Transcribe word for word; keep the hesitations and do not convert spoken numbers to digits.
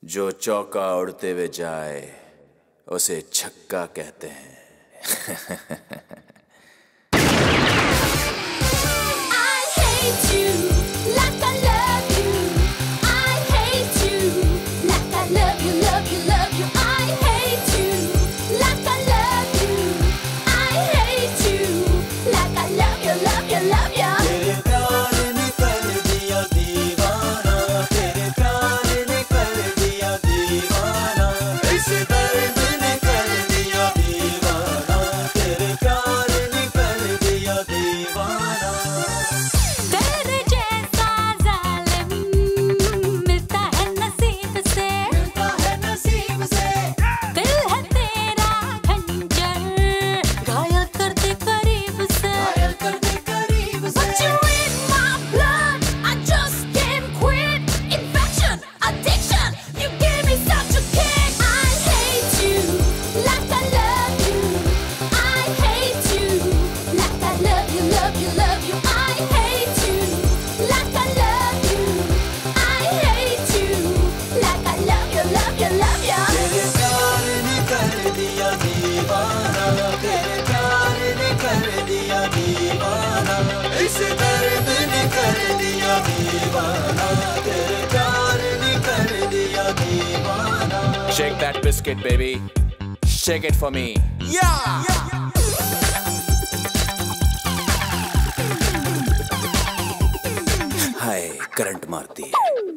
जो चौका उड़ते हुए जाए उसे छक्का कहते हैं। इस दर्द ने कर दिया दीवाना, तेरे प्यार ने कर दिया दीवाना। Shake that biscuit, baby. Shake it for me. Yeah! हाय करंट मारती है।